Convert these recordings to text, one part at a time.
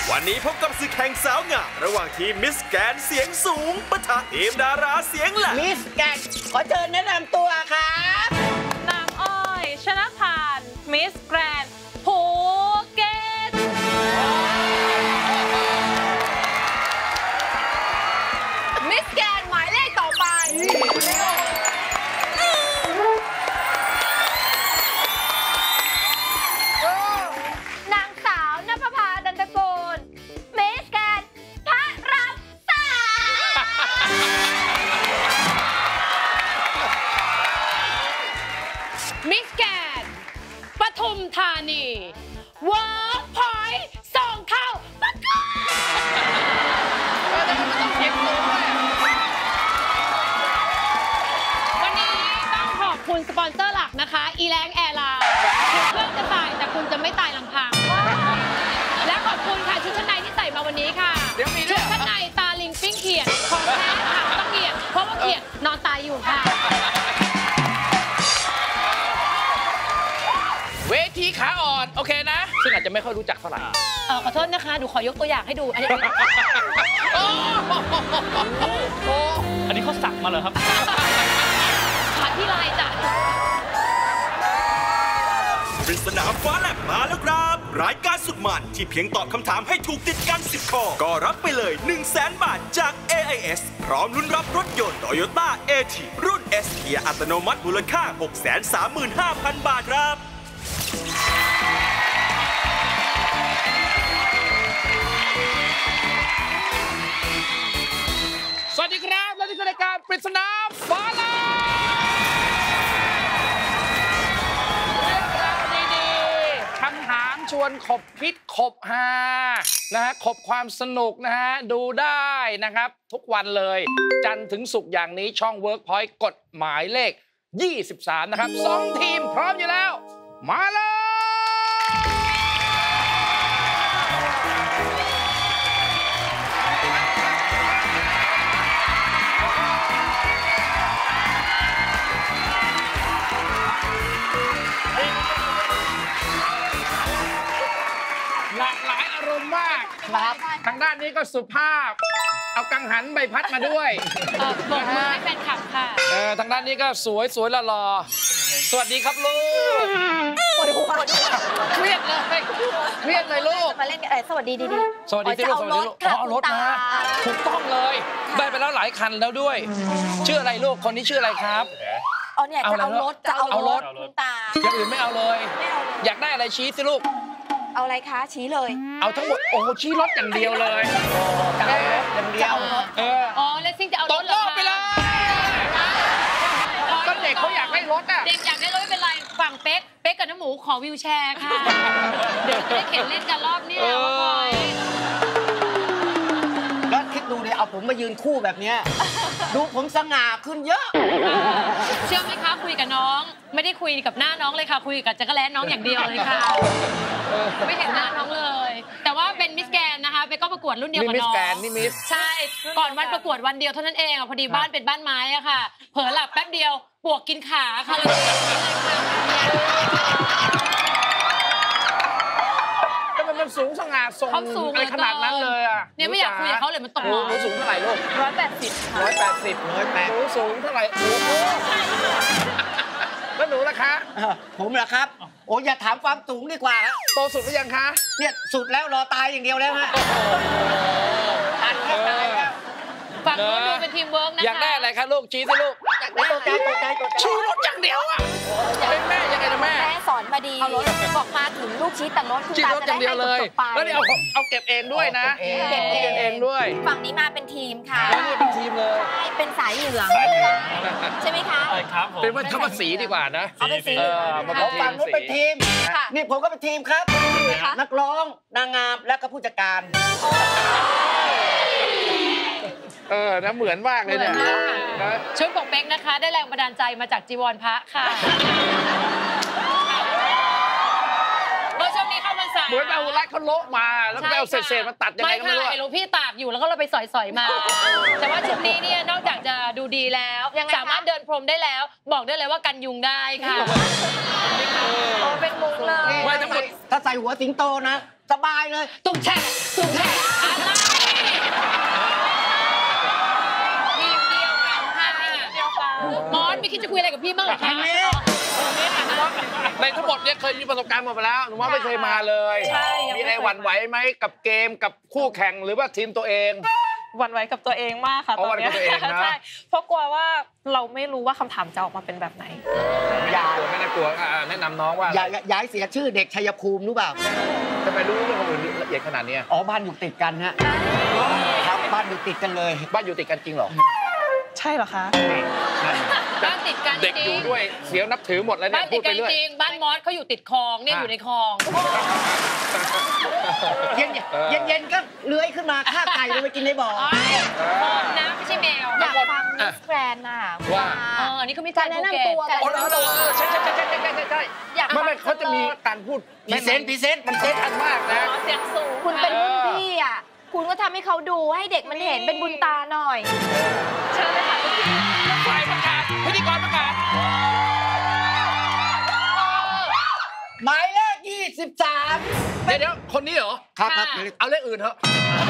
วันนี้พบกับศึกแข่งสาวงามระหว่างทีมมิสแกรนด์เสียงสูงปะทะทีมดาราเสียงแหลมมิสแกรนด์ขอเชิญแนะนำตัวครับน้ำอ้อยชนะผ่านมิสแกรนด์ภูเก็ตมิสแกรนด์หมายเลขต่อไปนางสาวนภพาดันตะโกนมิสแกรนด์พระรามสามมิสแกรนด์ปทุมธานีเวิร์กพอยต์ส่งเข้าประกวดวันนี้ต้องขอบคุณสปอนเซอร์หลักนะคะอีแรงแอร์ไลน์เครื่องจะตายแต่คุณจะไม่ตายลำพังและขอบคุณค่ะชุดชั้นในที่ใส่มาวันนี้ค่ะชุดชั้นในตาลิงปิ้งเขียดของแท้ค่ะต้องเขียดเพราะว่าเขียดนอนตายอยู่ค่ะเวทีขาอ่อนโอเคนะซึ่งอาจจะไม่ค่อยรู้จักเท่าไหร่ขอโทษนะคะหนูขอยกตัวอย่างให้ดูอันนี้เขาสักมาเหรอครับขาที่ลายจ้ะปริศนาฟ้าแลบมาแล้วครับรายการสุดมันที่เพียงตอบคำถามให้ถูกติดกัน10 ข้อก็รับไปเลย 100,000 บาทจาก AIS พร้อมลุ้นรับรถยนต์ Toyota AT รุ่น S เกียร์อัตโนมัติมูลค่า 635,000 บาทครับสวัสดีครับและนี่คือรายการปริศนาฟ้าแลบเรื่องราวดีๆคำถามชวนขบคิดขบฮานะฮะขบความสนุกนะฮะดูได้นะครับทุกวันเลยจันทร์ถึงศุกร์อย่างนี้ช่อง Workpoint กฎหมายเลข23นะครับ2 ทีมพร้อมอยู่แล้วมาเลยหลากหลายอารมณ์มากครับทางด้านนี้ก็สุภาพเอากังหันใบพัดมาด้วยบอกมือให้แฟนคลับค่ะทางด้านนี้ก็สวยหล่อสวัสดีครับลูกเครียดเลยลูกมาเล่นสวัสดีดีสวัสดีที่ลูกสวัสดีลูกเอารถมาถูกต้องเลยได้ไปแล้วหลายคันแล้วด้วยชื่ออะไรลูกคนนี้ชื่ออะไรครับเนี่ยจะเอารถคุณตาอย่างอื่นไม่เอาเลยอยากได้อะไรชี้สิลูกเอาอะไรคะชี้เลยเอาทั้งหมดโอ้ชี้รถอย่างเดียวเลยอย่างเดียวเลสซิ่งจะเอารถไปเลยก็เด็กเขาอยากได้รถอ่ะเด็กอยากได้รถไม่เป็นไรฝั่งเป๊กกับน้ำหมูขอวิวแชร์ค่ะเดี๋ยวจะได้เข็นเล่นกันรอบนี้แล้วคิดดูดิเอาผมมายืนคู่แบบนี้ดูผมสง่าขึ้นเยอะเชื่อไหมคะคุยกับน้องไม่ได้คุยกับหน้าน้องเลยค่ะคุยกับจักรแล้น้องอย่างเดียวเลยค่ะไม่เห็นหน้าน้องเลยแต่ว่าเป็นมิสแกรนด์นะคะเป๊กก็ประกวดรุ่นเดียวกับน้องนี่มิสใช่ก่อนวันประกวดวันเดียวเท่านั้นเองพอดีบ้านเป็นบ้านไม้อะค่ะเผลอหลับแป๊บเดียวปวกกินขาค่ะเลยมันสูงสง่าส่งอะไรขนาดนั้นเลยอ่ะเนี่ยไม่อยากคุยกับเขาเลยมันตกหนูสูงเท่าไหร่ลูก180สูงเท่าไหร่โอ้โหแล้วหนูล่ะคะผมเหรอครับโอ้อย่าถามความสูงดีกว่าโตสุดหรือยังคะเนี่ยสุดแล้วรอตายอย่างเดียวแล้วฮะตันแค่ตายแล้วฝั่งนู้นดูเป็นทีมเวิร์กนะคะอยากได้อะไรคะลูกชี้สิลูกตัวใจชี้รถอย่างเดียวอ่ะเป็นแม่ยังไงนะแม่สอนมาดีเอารถบอกมาถึงลูกชี้แต่รถคุณตาจะได้ให้จบไปแล้วนี่เอาเก็บเองด้วยนะเก็บเองด้วยฝั่งนี้มาเป็นทีมค่ะนี่เป็นทีมเลยเป็นสายเหลืองใช่ไหมคะใช่ครับเป็นว่าเข้ามาสีดีกว่านะเอาเป็นสีฝั่งนู้นเป็นทีมนี่ผมก็เป็นทีมครับนักร้องนางงามและก็ผู้จัดการนะเหมือนมากเลยเนี่ยชุดของเป๊กนะคะได้แรงบันดาลใจมาจากจีวรพระค่ะช่วงนี้เข้าพรรษาเหมือนเอารัดเขาโละมาแล้วไปเอาเศษมาตัดยังไงก็ไม่รู้ไม่ค่ะหลวงพี่ตากอยู่แล้วก็เราไปสอยมาแต่ว่าชุดนี้เนี่ยนอกจากจะดูดีแล้วสามารถเดินพรมได้แล้วบอกได้เลยว่ากันยุงได้ค่ะเป็นมุ้งเลยไม่ทั้งหมดถ้าใส่หัวสิงโตนะสบายเลยตุ้งแช่อะไรทีมเดียวกันค่ะมอสไม่คิดจะคุยอะไรกับพี่บ้างเหรอคะในทั้งหมดเนี่ยเคยมีประสบการณ์หมดไปแล้วหนูว่าไม่เคยมาเลยมีอะไรหวั่นไหวไหมกับเกมกับคู่แข่งหรือว่าทีมตัวเองหวั่นไหวกับตัวเองมากค่ะตอนนี้ใช่เพราะกลัวว่าเราไม่รู้ว่าคำถามจะออกมาเป็นแบบไหนอย่าไม่น่ากลัวแนะนำน้องว่าอย่าเสียชื่อเด็กชัยภูมิรู้เปล่าจะไปรู้เรื่องอื่นละเอียดขนาดนี้บ้านอยู่ติดกันฮะครับบ้านอยู่ติดกันเลยบ้านอยู่ติดกันจริงหรอใช่เหรอคะบ้านติดกันเด็กอยู่ด้วยเสียวนับถือหมดแล้วเนี่ยพูดไปเรื่อยจริงบ้านมอสเขาอยู่ติดคลองเนี่ยอยู่ในคลองเย็นก็เลื้อยขึ้นมาฆ่าไก่ลงไปกินในบ่อคนนะไม่ใช่แมวอยากฟังมิสแกรนด์น่ะว่านี่เขามีการแนะนำตัวใช่ไม่เขาจะมีการพูดพรีเซนต์มันเซ็ตทันมากนะเสียงสูงคุณเป็นรุ่นพี่อ่ะคุณก็ทำให้เขาดูให้เด็กมันเห็นเป็นบุญตาหน่อยเชิญเลยค่ะพี่ฝ่ายประกาศพิธีกรประกาศหมายเลข23 เดี๋ยวคนนี้เหรอครับเอาเลขอื่นเถอะ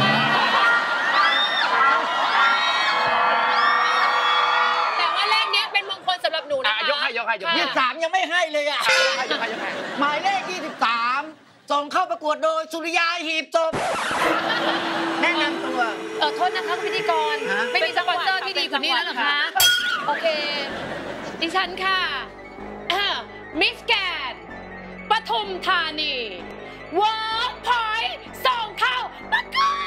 แต่ว่าเลขนี้เป็นมงคลสำหรับหนูนะคะยกให้ 23ยังไม่ให้เลยอ่ะหมายเลข23ส่งเข้าประกวดโดยสุริยาหีบศพแนะนำตัวโทษนะคะพิธีกรไม่มีสปอนเซอร์ที่ดีกว่านี้แล้วเหรอคะโอเคดิฉันค่ะมิสแกรนด์ปทุมธานีเวิร์กพอยต์ส่งเข้าประกวด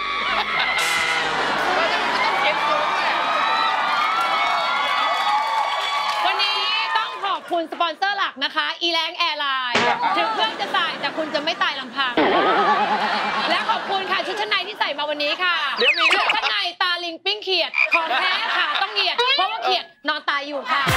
วันนี้ต้องขอบคุณสปอนเซอร์หลักนะคะอีแรงแอร์ไลน์ถึงเครื่องจะตายแต่คุณจะไม่ตายลำพังและขอบคุณค่ะชุดชั้นในที่ใส่มาวันนี้ค่ะชุดชั้นในตาลิงปิ้งเขียดของแท้ค่ะต้องเหยียดเพราะว่าเขียดนอนตายอยู่ค่ะ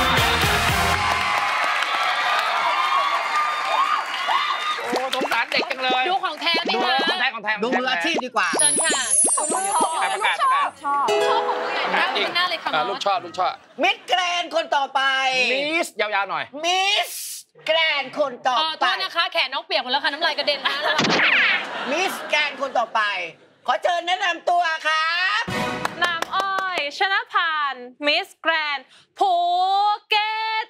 สงสารเด็กจังเลยดูของแท้ไหมคะของแท้ดูมืออาชีพดีกว่าเชิญค่ะประกาศชอบของผู้ใหญ่ได้คุณหน้าเลยค่ะลูกชอบมิสแกรนคนต่อไปมิสยาวๆหน่อยมิสแกรนคนต่อไปโทษนะคะแขนน้องเปียกหมดแล้วค่ะน้ำลายกระเด็นนะมิสแกรนคนต่อไปขอเชิญแนะนำตัวครับน้ำอ้อยชนะพานมิสแกรนภูเก็ต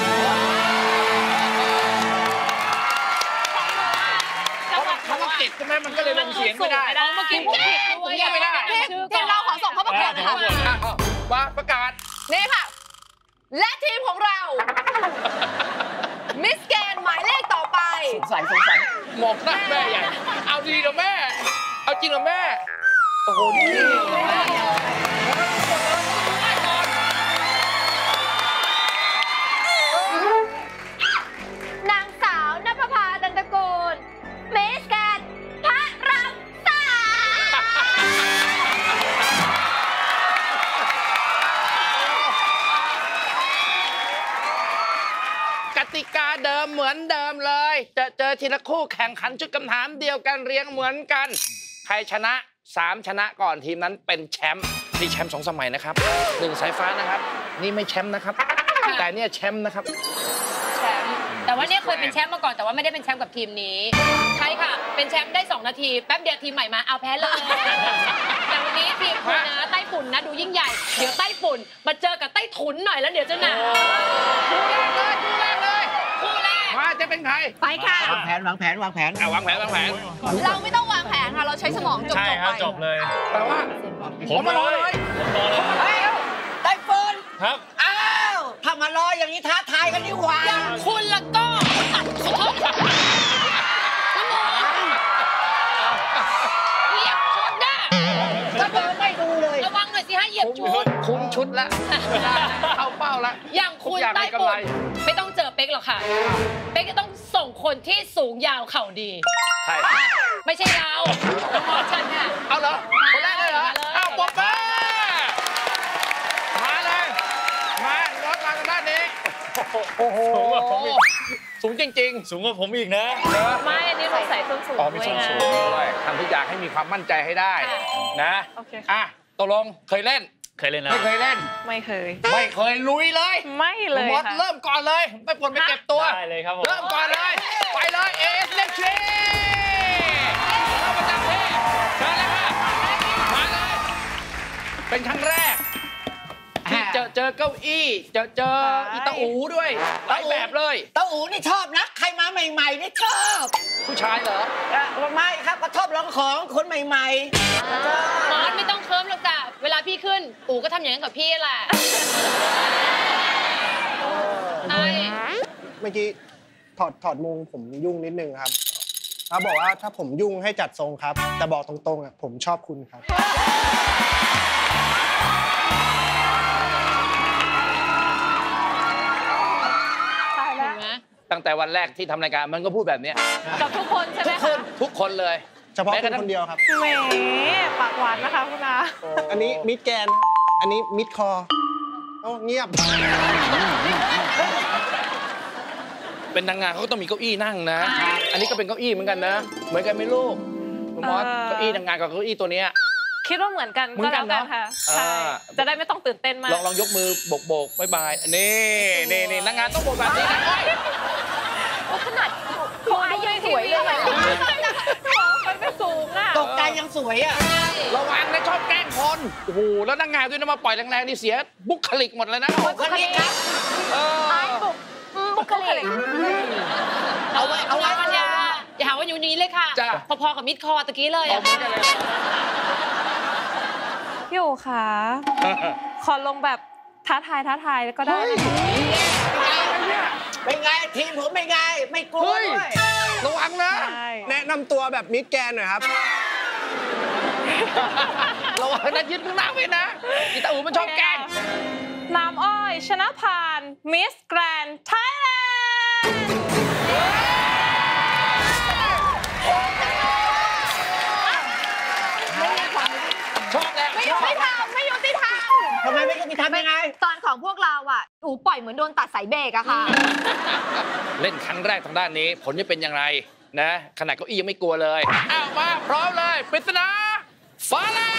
เขาต้องติดใช่ไหมมันก็เลยลงเสียงไม่ได้เมื่อกี้พูดผิดด้วยไม่ได้ทีมเราขอส่งเข้าประกวดนะคะว่าประกาศนี่ค่ะและทีมของเรามิสแกรนหมายเลขต่อไปสงสัยหมกหน้าแม่ใหญ่เอาดีเหรอแม่เอาจริงเหรอแม่โอ้โหนี่นางสาวณภพาตันตระกูลมิสแกรนพระราม3 กติกาเดิมเหมือนเดิมเลยจะเจอทีละคู่แข่งขันชุดคำถามเดียวกันเรียงเหมือนกันใครชนะ3ชนะก่อนทีมนั้นเป็นแชมป์นี่แชมป์2 สมัยนะครับ1สายฟ้านะครับนี่ไม่แชมป์นะครับแต่เนี่ยแชมป์นะครับแต่ว่าเนี่ยเคยเป็นแชมป์มาก่อนแต่ว่าไม่ได้เป็นแชมป์กับทีมนี้ใช่ค่ะเป็นแชมป์ได้2 นาทีแป๊บเดียวทีมใหม่มาเอาแพ้เลยแต่วันนี้ทีมคุณนะไต้ฝุ่นนะดูยิ่งใหญ่เดี๋ยวไต้ฝุ่นมาเจอกับไต้ถุนหน่อยแล้วเดี๋ยวจะหนาวคู่แรกมาจะเป็นใครไปค่ะวางแผนวางแผนเราไม่ต้องวางแผนค่ะเราใช้สมองจบไปจบเลยแปลว่าผมมารอเลยไต้ฝุ่นครับอ้าวถ้ามารออย่างนี้ท้าทายกันดีกว่าอย่างคุณละก็ขอโทษเหยียบชุดนะก็เดินไม่ดูเลยระวังหน่อยสิฮะเหยียบชุดคุ้มชุดละเข้าเป้าละอย่างคุณไต้ฝุ่นไม่ต้องเจอเป๊กหรอกค่ะเป๊กจะต้องส่งคนที่สูงยาวเข่าดีใช่ไม่ใช่เราขอฉันค่ะเอาเหรอคนแรกเลยเหรอเอาป๊อปป้ามาเลยมารถมาทางด้านนี้โอ้โหสูงจริงๆสูงกว่าผมอีกนะไม่อันนี้เราใส่ส้นสูงด้วยทำทุกอย่างให้มีความมั่นใจให้ได้นะโอเคตกลงเคยเล่นนะไม่เคยเล่นไม่เคยลุยเลยไม่เลยมดเริ่มก่อนเลยไม่ปวดไม่เก็บตัวได้เลยครับผมเริ่มก่อนเลยไปเลยเอสเล็กทรีเป็นครั้งแรกที่เจอเก้าอี้เจออีตาอูด้วยหลายแบบเลยตาอูนี่ชอบนะใครมาใหม่ๆนี่ชอบผู้ชายเหรอไม่ครับก็ชอบลองของคนใหม่ๆมอสไม่ต้องเคิร์มหรอกจ้ะเวลาพี่ขึ้นอูก็ทำอย่างนั้นกับพี่แหละเมื่อกี้ถอดมุงผมยุ่งนิดนึงครับเขาบอกว่าถ้าผมยุ่งให้จัดทรงครับแต่บอกตรงๆผมชอบคุณครับตั้งแต่วันแรกที่ทำรายการมันก็พูดแบบนี้กับทุกคนใช่ไหมคะทุกคนเลยเฉพาะคุณคนเดียวครับแหมปากหวานนะคะคุณอาอันนี้มิดแกนอันนี้มิดคอโอ้เงียบเป็นนางงานเขาก็ต้องมีเก้าอี้นั่งนะอันนี้ก็เป็นเก้าอี้เหมือนกันนะเหมือนกันไหมลูกคุณมอสเก้าอี้นางงานกับเก้าอี้ตัวนี้คิดว่าเหมือนกันก็แล้วกันค่ะใช่จะได้ไม่ต้องตื่นเต้นมากลองยกมือโบกบายนี่นางงานต้องโบกแบบนี้นะขนาดเขาอายุสวยเลยมันไม่สูงอ่ะตกใจยังสวยอ่ะระวังนะชอบแกล้งคนโอ้โหแล้วนางงานด้วยนะมาปล่อยแรงๆนี่เสียบุคลิกหมดเลยนะบุคลิกครับบุคลิกเอาไว้ปัญญาอย่าหาว่าอยู่นี้เลยค่ะพอๆกับมิดคอตะกี้เลยพี่อู๋ค่ะขอลงแบบท้าทายแล้วก็ได้ไม่ไงทีมผมไม่ไงไม่กลัวด้วยระวังนะแนะนำตัวแบบมิดแกนหน่อยครับระวังนะยืนข้างหน้าไว้นะอีตาอู๋มันชอบแกล้งน้ำอ้อยชนะผ่านมิสแกรนด์ไทยแลนด์ชอบแล้วไม่ยุติธรรมทำไมไม่ยุติธรรมยังไงตอนของพวกเราอ่ะอู๋ปล่อยเหมือนโดนตัดสายเบรกอะค่ะเล่นครั้งแรกทางด้านนี้ผลจะเป็นอย่างไรนะขนาดเก้าอี้ยังไม่กลัวเลยอ้าวมาพร้อมเลยปริศนาฟ้าแลบ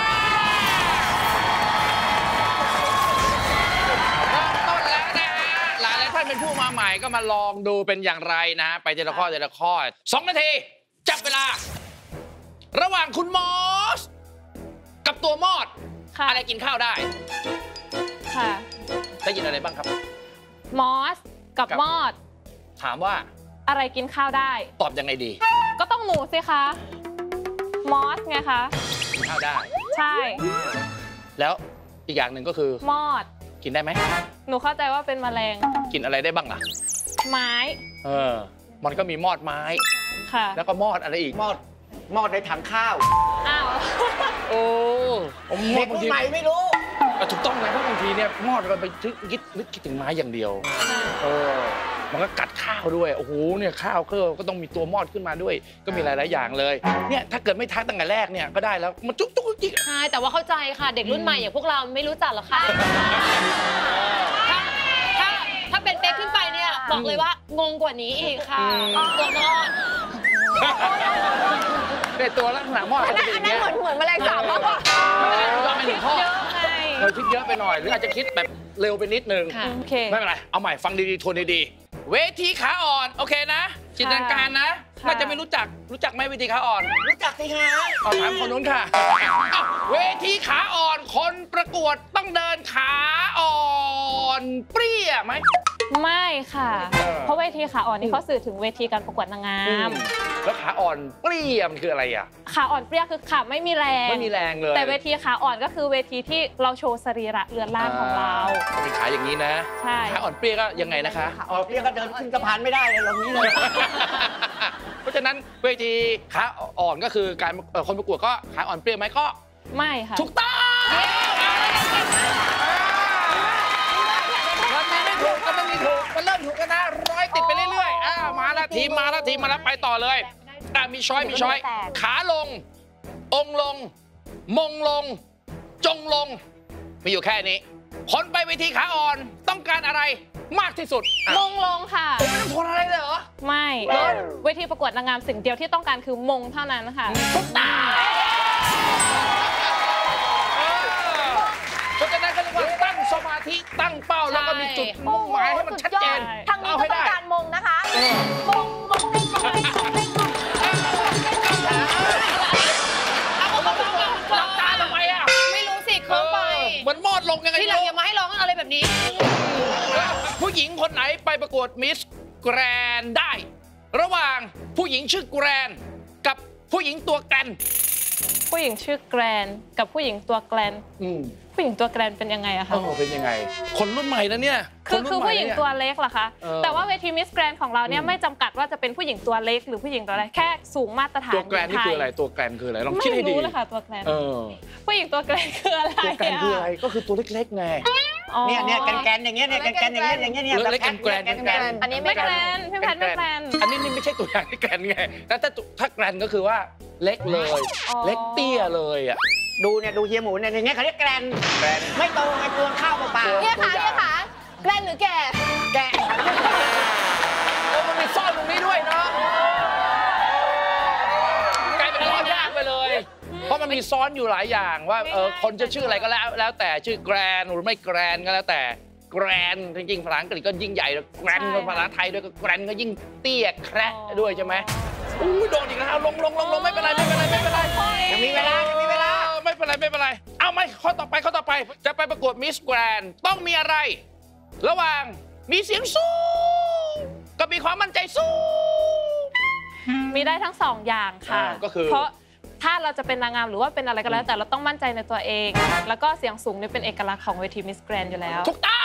เริ่มต้นแล้วนะฮะหลายท่านเป็นผู้มาใหม่ก็มาลองดูเป็นอย่างไรนะไปทีละข้อ2 นาทีจับเวลาระหว่างคุณมอสกับตัวมอดอะไรกินข้าวได้ค่ะได้ยินอะไรบ้างครับมอสกับมอดถามว่าอะไรกินข้าวได้ตอบยังไงดีก็ต้องหนูสิคะมอสไงคะกินข้าวได้ใช่แล้วอีกอย่างหนึ่งก็คือมอดกินได้ไหมหนูเข้าใจว่าเป็นแมลงกินอะไรได้บ้างล่ะไม้มันก็มีมอดไม้ค่ะแล้วก็มอดอะไรอีกมอดในถังข้าวอ้าวโอ้เด็กรุ่นใหม่ไม่รู้ถูกต้องเลยเพราะบางทีเนี่ยมอดเราไปคิดถึงไม้อย่างเดียวมันก็กัดข้าวด้วยโอ้โหเนี่ยข้าวก็ต้องมีตัวมอดขึ้นมาด้วยก็มีหลายๆอย่างเลยเนี่ยถ้าเกิดไม่ทักตั้งแต่แรกเนี่ยก็ได้แล้วมันจุ๊กจิ๊กใช่แต่ว่าเข้าใจค่ะเด็กรุ่นใหม่อย่างพวกเราไม่รู้จักหรอกค่ะถ้าเป็นเป๊กขึ้นไปเนี่ยบอกเลยว่างงกว่านี้อีกค่ะตัวมอดเป็นตัวลักษณะมอดจะเป็นอย่างเงี้ยเหมือนแมลงสาบมากกว่าคิดเยอะไงคิดเยอะไปหน่อยหรืออาจจะคิดแบบเร็วไปนิดนึงไม่เป็นไรเอาใหม่ฟังดีๆทวนดีๆเวทีขาอ่อนโอเคนะจินตนาการนะน่าจะไม่รู้จักไหมเวทีขาอ่อนรู้จักสิคะถามคนนู้นค่ะเวทีขาอ่อนคนประกวดต้องเดินขาอ่อนเปรี้ยไหมไม่ค่ะเพราะเวทีขาอ่อนนี่เขาสื่อถึงเวทีการประกวดนางงามแล้วขาอ่อนเปรี้ยมันคืออะไรอ่ะขาอ่อนเปรี้ยคือขาไม่มีแรงเลยแต่เวทีขาอ่อนก็คือเวทีที่เราโชว์สรีระเรือนร่างของเราเป็นขาอย่างนี้นะใช่ขาอ่อนเปรี้ยก็ยังไงนะคะอ่อนเปรี้ยก็เดินขึ้นสะพานไม่ได้เลยตรงนี้เลยเพราะฉะนั้นเวทีขาอ่อนก็คือการคนประกวดก็ขาอ่อนเปรี้ยไหมก็ไม่ค่ะถูกต้องมันไม่ถูกมันเริ่มถูกกันนะ100ติดไปเรื่อยๆมาแล้วทีมมาแล้วไปต่อเลยมีช้อยขาลงองลงมงลงจงลงมีอยู่แค่นี้คนไปเวทีขาอ่อนต้องการอะไรมากที่สุดมงลงค่ะไม่ต้องทนอะไรเลยเหรอไม่เวทีประกวดนางงามสิ่งเดียวที่ต้องการคือมงเท่านั้นค่ะเพราะฉะนั้นก็เรียกว่าตั้งสมาธิตั้งเป้าแล้วก็มีจุดมุ่งหมายให้มันชัดเจนทางนี้ก็ต้องการมงนะคะมงหลับตาทำไมอ่ะไม่รู้สิเคิร์ฟที่หลังอย่ามาให้ร้องอะไรแบบนี้ผู้หญิงคนไหนไปประกวดมิสแกรนได้ ระหว่างผู้หญิงชื่อแกรนกับผู้หญิงตัวแกรนผู้หญิงชื่อแกรนกับผู้หญิงตัวแกรนผู้หญิงตัวแกรนเป็นยังไงอะคะเป็นยังไงคนรุ่นใหม่นะเนี่ยคือผู้หญิงตัวเล็กเหรอคะแต่ว่าเวทีมิสแกรนของเราเนี่ยไม่จำกัดว่าจะเป็นผู้หญิงตัวเล็กหรือผู้หญิงตัวอะไรแค่สูงมาตรฐานตัวแกรนนี่คืออะไรตัวแกรนคืออะไรลองคิดให้ดีไม่รู้เลยค่ะตัวแกรนผู้หญิงตัวแกรนคืออะไรตัวแกรนคืออะไรก็คือตัวเล็กๆไงเนี่ยแกนอย่างเงี้ยเนี่ยแกนอย่างเงี้ยอย่างเงี้ยเนี่ยเล็กแกรนอันนี้ไม่แกรนพี่แพทไม่แกรนอันนี้ไม่ใช่ตัวอย่างที่แกรนไงแล้วถ้าแกรนก็คือว่าเล็กเลยเล็กเตี้ยเลยอ่ะดูเฮียหมูเนี่ยอย่างเงี้ยเขาเรียกแกรนไม่โตไงกวนข้าวเปล่าๆเนี่ยค่ะแกรนหรือแก่มันมีซ่อนตรงนี้ด้วยเนาะกลายเป็นเรื่องยากไปเลยเพราะมันมีซ้อนอยู่หลายอย่างว่าคนจะชื่ออะไรก็แล้วแต่ชื่อแกรนหรือไม่แกรนก็แล้วแต่แกรนจริงๆภาษาอังกฤษก็ยิ่งใหญ่แล้วแกรนภาษาไทยด้วยก็แกรนก็ยิ่งเตี้ยแคระด้วยใช่ไหมโดนอีกแล้วลงไม่เป็นไรยังมีเวลาไม่เป็นไรเอาไหมข้อต่อไปจะไปประกวดมิสแกรนต้องมีอะไรระหว่างมีเสียงสูงกับมีความมั่นใจสูงมีได้ทั้งสองอย่างค่ะก็คือเพราะถ้าเราจะเป็นนางงามหรือว่าเป็นอะไรก็แล้วแต่เราต้องมั่นใจในตัวเองแล้วก็เสียงสูงนี่เป็นเอกลักษณ์ของเวทีมิสแกรนอยู่แล้วถูกต้อง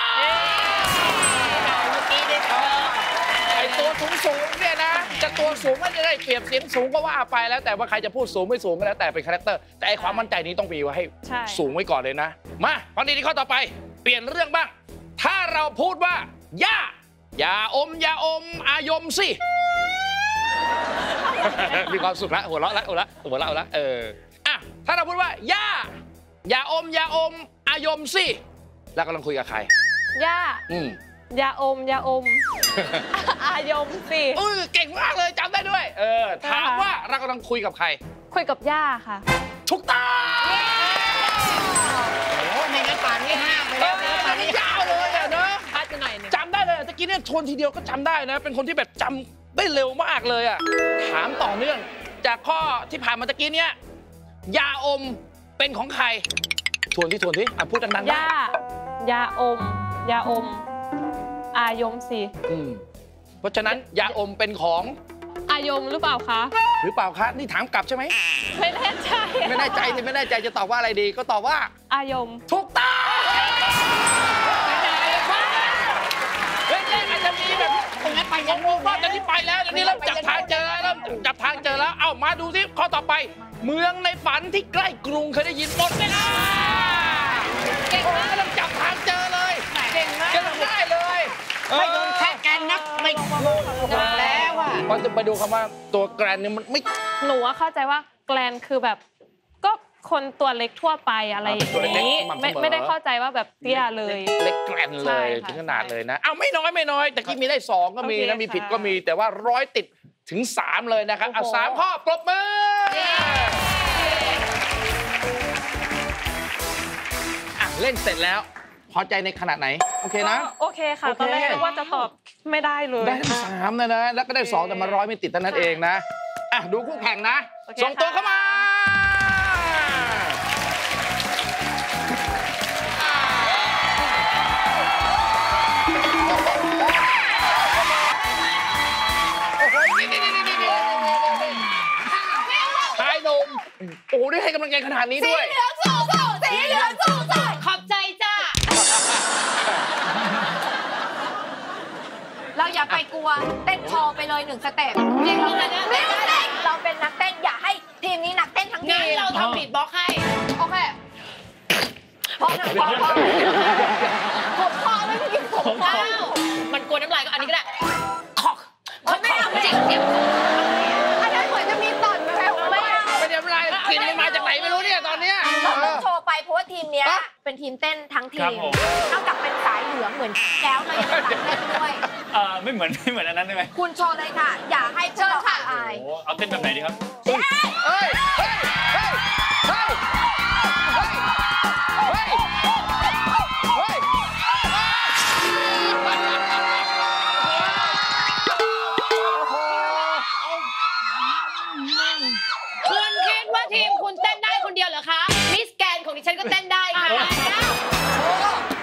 ไอตัวสูงเนี่ยนะจะตัวสูงก็จะได้เปรียบเสียงสูงก็ว่าไปแล้วแต่ว่าใครจะพูดสูงไม่สูงก็แล้วแต่เป็นคาแรคเตอร์แต่ไอความมั่นใจนี้ต้องมีไว้ให้สูงไว้ก่อนเลยนะมาฟังดีๆข้อต่อไปเปลี่ยนเรื่องบ้างถ้าเราพูดว่าอย่าอมอายมสิมีความสุขละหัวเราะละถ้าเราพูดว่าอย่าอมอายมสิแล้วกำลังคุยกับใครอย่าอมอายมสิเก่งมากเลยจำได้ด้วยถามว่าเรากำลังคุยกับใครคุยกับย่าค่ะถูกต้องในกระป๋านี่ห้ามไปแล้วป่านนี้ยาวเลยเนอะจำได้เลยตะกี้เนี่ยทวนทีเดียวก็จำได้นะเป็นคนที่แบบจำได้เร็วมากเลยถามต่อเนื่องจากข้อที่ผ่านมาตะกี้เนี่ยยาอมเป็นของใครทวนที่พูดดังๆยาอมอายมสิเพราะฉะนั้นยาอมเป็นของอายมหรือเปล่าคะนี่ถามกลับใช่ไหมไม่แน่ใจจะตอบว่าอะไรดีก็ตอบว่าอายมถูกต้องอาจจะมีแบบตรงนั้นไปยังว่าตอนนี้ไปแล้วตอนนี้เริ่มจับทางเจอแล้วเอามาดูสิข้อต่อไปเมืองในฝันที่ใกล้กรุงเคยได้ยินหมดไหมล่ะเก่งมากเริ่มจับทางเจอเลยเก่งมากได้เลยไม่โดนแค่แกนนักไม่โดนแล้วพอจะไปดูคำว่าตัวแกรนเนี่ยมันไม่หนูเข้าใจว่าแกรนคือแบบก็คนตัวเล็กทั่วไปอะไรอย่างนี้ไม่ได้เข้าใจว่าแบบเตี้ยเลยเล็กแกรนเลยถึงขนาดเลยนะเอาไม่น้อยแต่ที่มีได้2ก็มีนะมีผิดก็มีแต่ว่า100ติดถึง3เลยนะครับเอา3ข้อปรบมือเล่นเสร็จแล้วพอใจในขนาดไหนโอเคนะโอเคค่ะตอนแรกนึกว่าจะตอบไม่ได้เลยได้ทั้ง3นะแล้วก็ได้2แต่มา100ไม่ติดเท่านั้นเองนะดูคู่แข่งนะส่งตัวเข้ามาชายหนุ่มโอ้ได้ให้กำลังใจขนาดนี้ด้วยสีเหลืองสู้ขอบใจจ้าเราอย่าไปกลัวเต้นพอไปเลย1สเต็ปจริงเราเป็นนักเต้นอย่าให้ทีมนี้นักเต้นทั้งทีมเราทำบีทบ็อกซ์ให้โอเคพอไม่มีผมมันกลัวน้ำลายก็อันนี้ก็ได้ไม่เอาจริงอันนั้นเหมือนจะมีต่อนไหมไม่ได้น้ำลายกลิ่นมันมาจากไหนไม่รู้เนี่ยตอนเนี้ยต้องโชว์ไปเพราะว่าทีมเนี้ยเป็นทีมเต้นทั้งทีมนอกจากเป็นสายเหลืองเหมือนแล้วเรายังเป็นสายเต้นด้วยไม่เหมือนอันนั้นได้ไหมคุณโชว์เลยค่ะอย่าให้พวกเราขาดอายเอาเต้นแบบไหนดีครับคุณคิดว่าทีมคุณเต้นได้คนเดียวเหรอคะมิสแกรนของดิฉันก็เต้นได้ค่ะ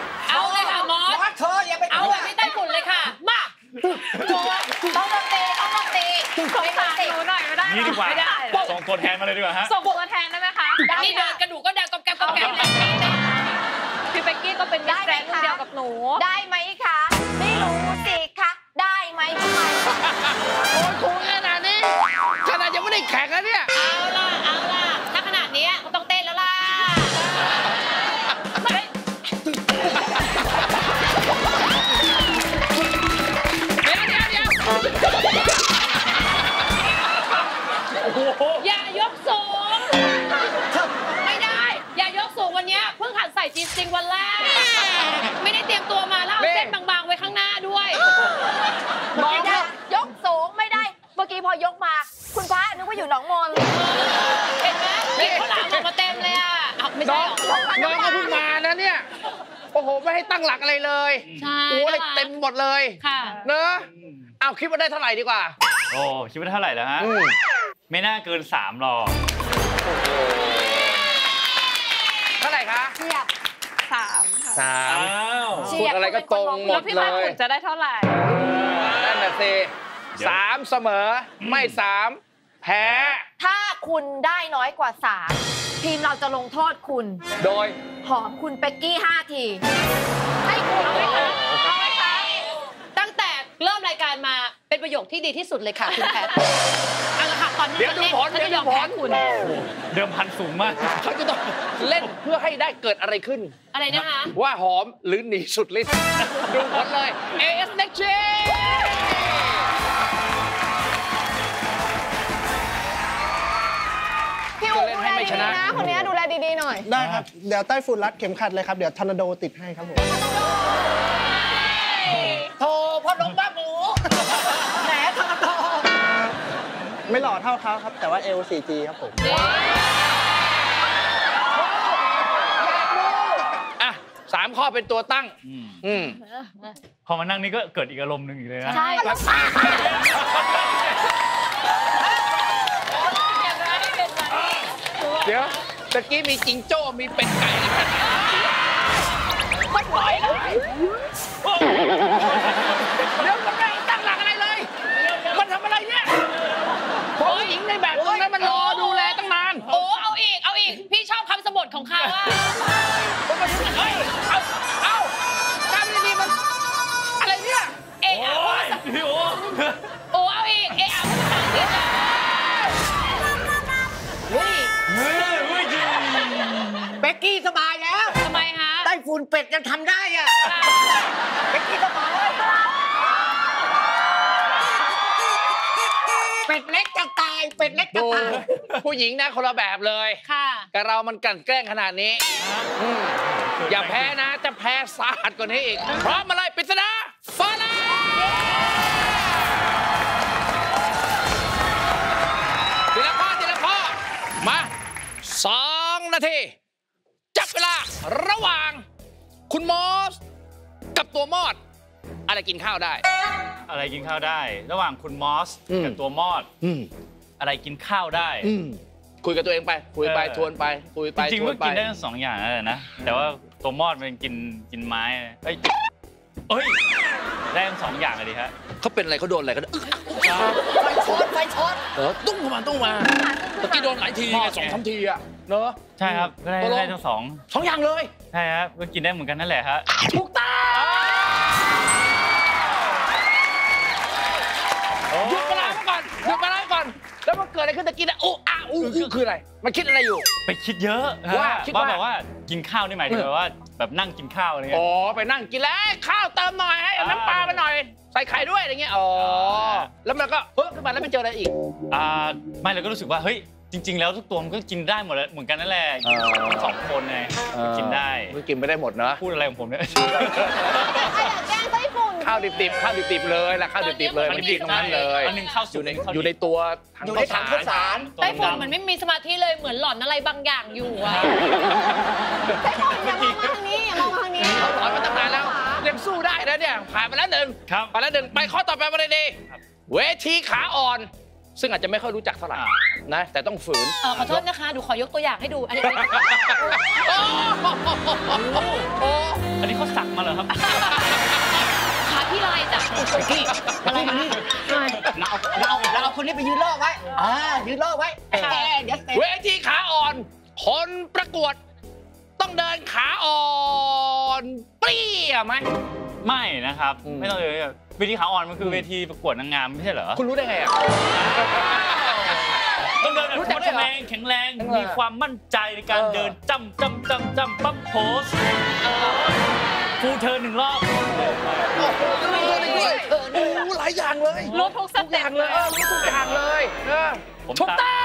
สงสารหนูหน่อยไม่ได้นี่ดีกว่าไม่ได้ส่งตัวแทนมาเลยดีกว่าฮะส่งตัวแทนได้ไหมคะนี่เดินกระดูกก็ดังกอบแกบกอบแกบเลยนี่นะพี่เป๊กกี้ก็เป็นมิสแกรนด์รุ่นเดียวกับหนูได้ไหมคะไม่รู้สิคะได้ไหมทำไมโอ้ยครูขนาดนี้ขนาดยังไม่ได้แข่งแล้วเนี่ยเอาล่ะถ้าขนาดนี้เขาต้องเต้นแล้วล่ะอย่ายกสูงไม่ได้ อย่ายกสูงวันนี้เพิ่งหัดใส่จีนจริงวันแรกไม่ได้เตรียมตัวมาแล้วเอาเส้นบางๆไว้ข้างหน้าด้วยไม่ได้ยกสูงไม่ได้ เมื่อกี้พอยกมา คุณฟ้านึกว่าอยู่หนองมนเห็นไหมกินข้าวหลามออกมาเต็มเลยอ่ะเอาไม่น้ใช่องหรอน้องก็เพิ่งมานะเนี่ย โอ้โห ไม่ให้ตั้งหลักอะไรเลยใช่โอ้ยเต็มหมดเลยค่ะเนอะเอาคิดว่าได้เท่าไหร่ดีกว่าโอ้คิดว่าเท่าไหร่แล้วฮะ ไม่น่าเกิน3หรอกเท่าไหร่คะเทียบ 3 ค่ะ 3 อ้าวพูดอะไรก็ตรงหมแล้วดพี่เลมาย ขุนจะได้เท่าไหร่นั่นน่ะสิ3เสมอ ไม่3แพ้ถ้าคุณได้น้อยกว่า 3 ทีมเราจะลงโทษคุณโดยหอมคุณเป็กกี้5 ที ให้คุณเอาไหมคะเอาไหมคะตั้งแต่เริ่มรายการมาเป็นประโยคที่ดีที่สุดเลยค่ะคุณแพทเอาละค่ะตอนนี้เดี๋ยวดูผลฉันเดี๋ยวจะยดูอมผแพ้ลคุณเดิมพันสูงมากเขาจะต้องเล่นเพื่อให้ได้เกิดอะไรขึ้นอะไรนะคะว่าหอมหรือหนีสุดฤทธิ์ดูผลเลย AS Next Gen พี่อู๋ดูแลดีๆนะคนนี้ดูแลดีๆหน่อยได้ครับ เดี๋ยวใต้ฝุ่นรัดเข็มขัดเลยครับ เดี๋ยวทอร์นาโดติดให้ครับผมโทรพ่อหลวงบ้าหมูแหมทอทอไม่หล่อเท่าเขาครับ แต่ว่า L4G ครับผมอ่ะ3 ข้อเป็นตัวตั้ง อืมพอมานั่งนี่ก็เกิดอีกอารมณ์หนึ่งอีกเลยนะใช่เดี๋ยวตะกี้มีจิงโจ้มีเป็ดไก่อะไรกันมันปล่อยเลยเดี๋ยวมันไม่ตั้งหลักอะไรเลย มันทำอะไรเนี่ยผู้หญิงในแบบตรงนั้นมันรอดูแลตั้งนานโอ้เอาอีกพี่ชอบคำสมบทของเขาว่ามันมาถึงเฮ้ยเอาการดีๆมันอะไรเนี่ยเอะอะว่าพี่โอ้โอ้เอาอีกเอะอะภาษาอังกฤษอะเฮ้ยจริงเป๊กกี้สบายแล้วทำไมฮะไต้ฝุ่นเป็ดยังทำได้อ่ะเป๊กกี้สบายเป็ดเล็กจะตาย เป็ดเล็กจะดูตายผู้หญิงนะคนละแบบเลยค่ะกับเรามันกลั่นแกล้งขนาดนี้อย่าแพ้นะ จะแพ้สาหัสกว่านี้อีก พร้อมมาเลยปริศนาฟ้าแลบทีละข้อมา2 นาที จับเวลาระหว่างคุณมอส กับตัวมอด อะไรกินข้าวได้อะไรกินข้าวได้ ระหว่างคุณมอสกับตัวมอด อะไรกินข้าวได้คุยกับตัวเองไป คุยไปทวนไป คุยไปจริงทๆวก็นไปกินได้ทั้ง2 อย่างนั่นแหละนะ แต่ว่าตัวมอดมันกินไม้เอ้ยได้ทั้ง2 อย่างเลยดิฮะเขาเป็นอะไรเขาโดนอะไรกันไฟช็อตตุ้งมาเมื่อกี้โดนหลายทีไง2-3 ทีอะเนอะใช่ครับก็ได้ทั้ง2 2 อย่างเลยใช่ครับก็กินได้เหมือนกันนั่นแหละฮะถูกต้องหยุดเวลาไว้ก่อน แล้วมันเกิดอะไรขึ้นตะกี้นะอู้คืออะไร มันคิดอะไรอยู่ไปคิดเยอะว่าคิดว่าแบบว่ากินข้าวนี่หมายถึงแบบว่าแบบนั่งกินข้าวอะไรเงี้อ๋ยอ ไปนั่งกินแล้วข้าวเติมหน่อยให้น้ำปลามาหน่อย ใส่ไข่ด้วยอะไรเงี้ย อ๋อ แล้วมันก็ขึ้นมาแล้วไม่เจออะไรอีกไม่เราก็รู้สึกว่าเฮ้ยจริง ๆ แล้วทุกตัวมันก็กินได้หมดแล้วเหมือนกันนั่นแหละทั้ง2 คนไงกินได้มันกินไม่ได้หมดเนอะพูดอะไรของผมเนี่ยใครอยากแกล้งไต้ฝุ่นข้าวดิบๆเลยละข้าวดิบๆเลยมันกินตรงนั้นเลยอันหนึ่งข้าวสุกอยู่ในตัวถังอยู่ในถังข้าวสารไต้ฝุ่นมันไม่มีสมาธิเลยเหมือนหลอนอะไรบางอย่างอยู่อะไต้ฝุ่นอย่ามองมาทางนี้อย่ามองมาทางนี้เขาถอยมาตั้งนานแล้วยังสู้ได้นะเนี่ยผ่านไปแล้ว1 ครับไปแล้ว1ไปข้อต่อไปมาเลยดีเวทีขาอ่อน ซึ่งอาจจะไม่ค่อยรู้จักเท่าไหร่นะแต่ต้องฝืนขอโทษนะคะดูขอยกตัวอย่างให้ดูอันนี้อันนี้เขาสักมาเหรอครับขาพี่ลายจ้ะพี่มานี่เราเอาคนนี้ไปยืนล่อไว้ยืนล่อไว้เดี๋ยวเวทีขาอ่อนคนประกวดต้องเดินขาอ่อนเปรี้ยไหมไม่นะครับไม่ต้องเลยเวทีขาอ่อนมันคือเวทีประกวดนางงามไม่ใช่เหรอคุณรู้ได้ไงอ่ะต้องเดินแบบโคตรแข็งแรงมีความมั่นใจในการเดินจำปั๊มโพสฟูเธอ1 รอบรู้หลายอย่างเลยรู้ทุกสเต็ปเลยรู้ทุกอย่างเลยถูกต้อง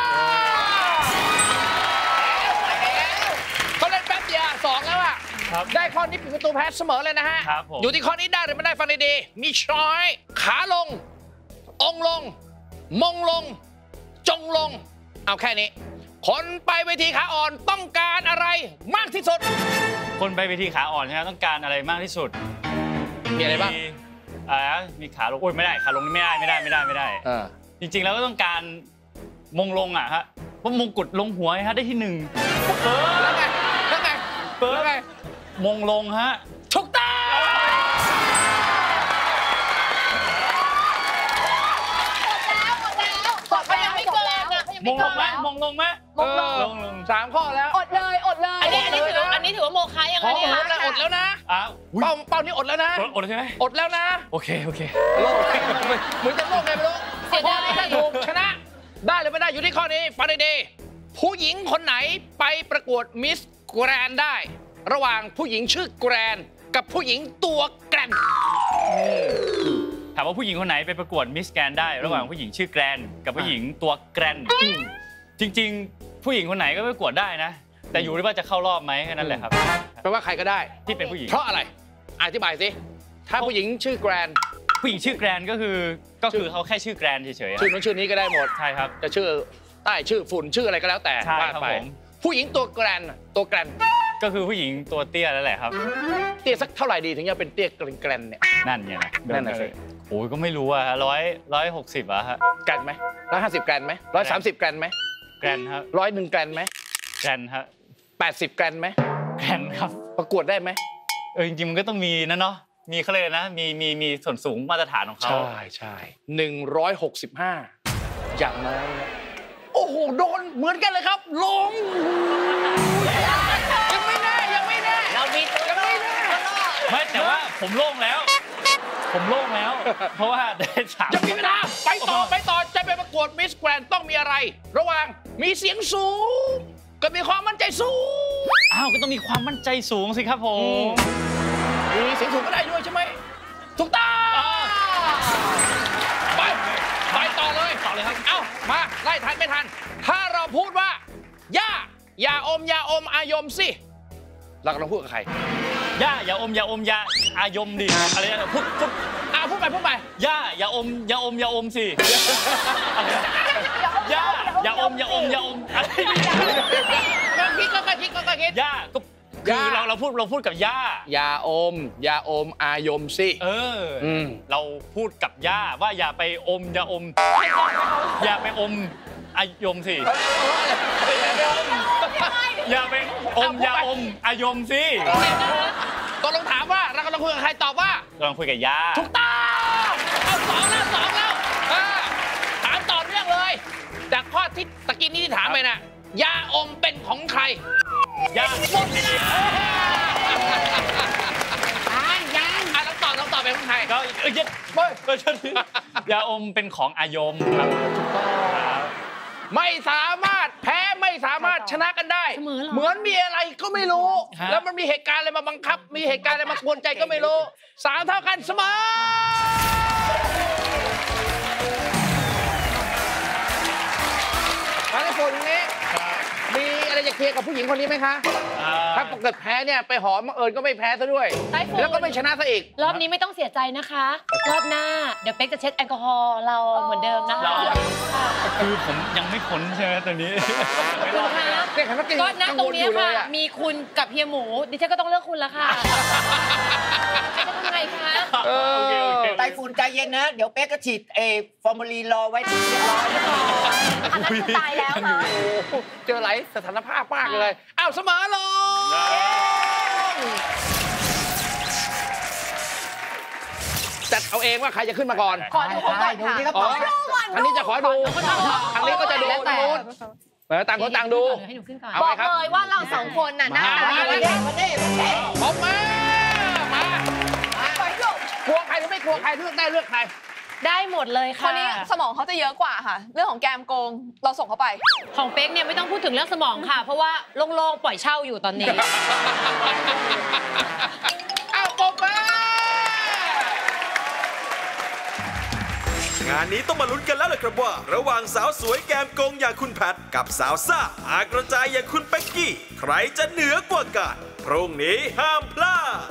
เขาเล่นแป๊บเดียว2แล้วอ่ะได้ข้อนี้ปิดประตูแพ้เสมอเลยนะฮะอยู่ที่ข้อนี้ได้หรือไม่ได้ฟังดีๆมีช้อยขาลงองลงมงลงจงลงเอาแค่นี้คนไปเวทีขาอ่อนต้องการอะไรมากที่สุดคนไปเวทีขาอ่อนใช่ไหมต้องการอะไรมากที่สุดมีอะไรบ้างมีขาลงโอ้ยไม่ได้ขาลงไม่ได้จริงๆแล้วก็ต้องการมงลงอ่ะฮะเพราะมงกุฎลงหัวฮะได้ที่1 แล้วไงมงลงฮะถูกต้องมงลงไหม 3 ข้อแล้วอดเลยอันนี้ถือว่าโมฆะยังไงเนี่ยอดแล้วนะเป้านี้อดแล้วนะอดใช่ไหมอดแล้วนะโอเคโลกเหมือนจะโลกไงไม่รู้เสียดายถ้าถูกชนะได้หรือไม่ได้อยู่ที่ข้อนี้ฟังดีๆผู้หญิงคนไหนไปประกวดมิสแกรนได้ระหว่างผู้หญิงชื่อแกรนกับผู้หญิงตัวแกรนถามว่าผู้หญิงคนไหนไปประกวดมิสแกรนได้ระหว่างผู้หญิงชื่อแกรนกับผู้หญิงตัวแกรนจริงๆผู้หญิงคนไหนก็ประกวดได้นะแต่อยู่ที่ว่าจะเข้ารอบไหมแค่นั้นแหละครับแปลว่าใครก็ได้ที่เป็นผู้หญิงเพราะอะไรอธิบายสิถ้าผู้หญิงชื่อแกรนผู้หญิงชื่อแกรนก็คือเขาแค่ชื่อแกรนเฉยๆชื่อนู้นชื่อนี้ก็ได้หมดใช่ครับจะชื่อใต้ชื่อฝุ่นชื่ออะไรก็แล้วแต่ว่าไปผู้หญิงตัวแกรนก็คือผู้หญิงตัวเตี้ยแล้วแหละครับเตี้ยสักเท่าไหร่ดีถึงจะเป็นเตี้ยแกรนเนี่ยนั่นไงนั่นน่ะสิโอ้ยก็ไม่รู้อะ160อะฮะแกรนไหม150แกรนไหม130แกรนไหมแกรนครับ 101แกรนไหมแกรนครับ 80แกรนไหมแกรนครับประกวดได้ไหมจริงๆมันก็ต้องมีนะเนาะมีเขาเลยนะมีส่วนสูงมาตรฐานของเขาใช่165อย่างน้อยโอ้โหโดนเหมือนกันเลยครับลงยังไม่ได้เรามีตัวยังไม่ได้ไม่แต่ว่าผมโล่งแล้วเพราะว่าได้3 จะมีเวลาไปต่อจะไปประกวดมิสแกรนด์ต้องมีอะไรระหว่างมีเสียงสูงกับมีความมั่นใจสูงก็ต้องมีความมั่นใจสูงสิครับผมมีเสียงสูงก็ได้ด้วยใช่ไหมถูกต้องไปต่อเลยครับมาไล่ทันไม่ทันถ้าเราพูดว่าอย่าอมอายมสิเรากำลังพูดกับใครอย่าอมยาอายมดิอะไรนะพูดไปอย่าอมสิอย่าอมอะไรก็คิดคือเราพูดกับอย่าอมอายมสิเราพูดกับว่าอย่าไปอมอย่าไปอมอายมสิอย่าไปอมอายมสิก็ลองถามว่าเรากำลังคุยกับใครตอบว่ากำลังคุยกับย่าถูกต้องเอา2แล้วถามต่อเนื่องเลยจากข้อที่ตะกี้นี้ที่ถามไปน่ะยาอมเป็นของใครย่าหมดเวลายังต้องตอบเป็นของใครก็ยาอมเป็นของอายมครับไม่สามารถแพ้ไม่สามารถชนะกันได้เหมือนมีอะไรก็ไม่รู้แล้วมันมีเหตุการณ์อะไรมาบังคับมีเหตุการณ์อะไรมากวนใจก็ไม่รู้3 เท่ากันเสมอมาในฝนนี้มีอะไรจะเคลียร์กับผู้หญิงคนนี้ไหมคะถ้าเกิดแพ้เนี่ยไปหอมบังเอิญก็ไม่แพ้ซะด้วยแล้วก็ไม่ชนะซะอีกรอบนี้ไม่ต้องเสียใจนะคะรอบหน้าเดี๋ยวเป๊กจะเช็ดแอลกอฮอล์เราเหมือนเดิมนะคะคือผมยังไม่พ้นใช่ไหมตอนนี้คุณคะก็ณตรงนี้ค่ะมีคุณกับเฮียหมูดิฉันก็ต้องเลือกคุณแล้วค่ะจะทำไงคะไต้ฝุ่นใจเย็นนะเดี๋ยวเป๊กก็ฉีดฟอร์มาลีนรอไว้เรียบร้อยแล้วอันนั้นคือตายแล้วค่ะเจอหลายสถานภาพมากเลยเสมอลงจัดเอาเองว่าใครจะขึ้นมาก่อนขอดูเขาก่อนค่ะทางนี้จะขอดูทางนี้ก็จะดูทางนู้นต่างคนต่างดูให้หนูขึ้นก่อนบอกเลยว่าเราสองคนน่ะหน้าตาดีผมมากลัวใครหรือไม่กลัวใครเลือกได้เลือกใครได้หมดเลยคค่ะนนี้สมองเขาจะเยอะกว่าค่ะ เรื่องของแกมโกงเราส่งเขาไปของเป๊กเนี่ยไม่ต้องพูดถึงเรื่องสมองค่ะ เพราะว่าโล่งๆปล่อยเช่าอยู่ตอนนี้เอาปมมางานนี้ต้องมาลุ้นกันแล้วล่ะครับว่า ระหว่างสาวสวยแก้มโกงอย่างคุณแพทกับสาวซ่าอากระจายอย่างคุณเป๊กกี้ใครจะเหนือกว่ากันพรุ่งนี้ห้ามพลาด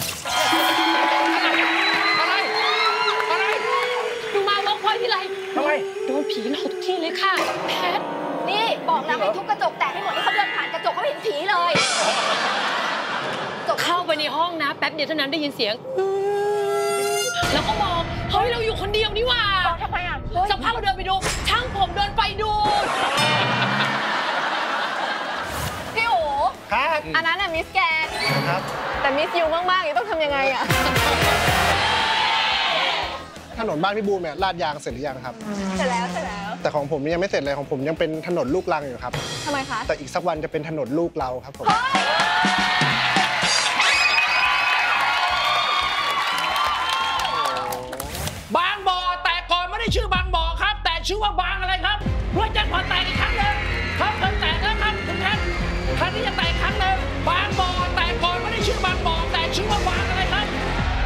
อะไรดูมาเวิร์กพอยท์ที่ไรทำไมโดนผีหลอกทุกที่เลยค่ะแพทนี่บอกแล้วให้ทุบกระจกแตกให้หมดที่เขาเดินผ่านกระจกเขาเห็นผีเลยเข้าไปในห้องนะแป๊บเดียวเท่านั้นได้ยินเสียงแล้วก็มองเฮ้ยเราอยู่คนเดียวนี่หว่าทำไมอ่ะสักพักเราเดินไปดูช่างผมเดินไปดูพี่โอ๋ครับอันนั้นน่ะมิสแกนครับแต่มิสยูมากๆนี่ต้องทำยังไงอ่ะถนนบ้านพี่บูมเนี่ยลาดยางเสร็จหรือยังครับเสร็จแล้วแต่ของผมยังไม่เสร็จเลยของผมยังเป็นถนนลูกรังอยู่ครับทำไมคะแต่อีกสักวันจะเป็นถนนลูกเราครับผมบางบ่อแต่ก่อนไม่ได้ชื่อบางบ่อครับ แต่ชื่อว่าบางอะไรครับเพื่อจะขอแตกอีกครั้งหนึ่งครับเกินแตกแล้วครับคุณแพทย์ครั้งนี้จะแต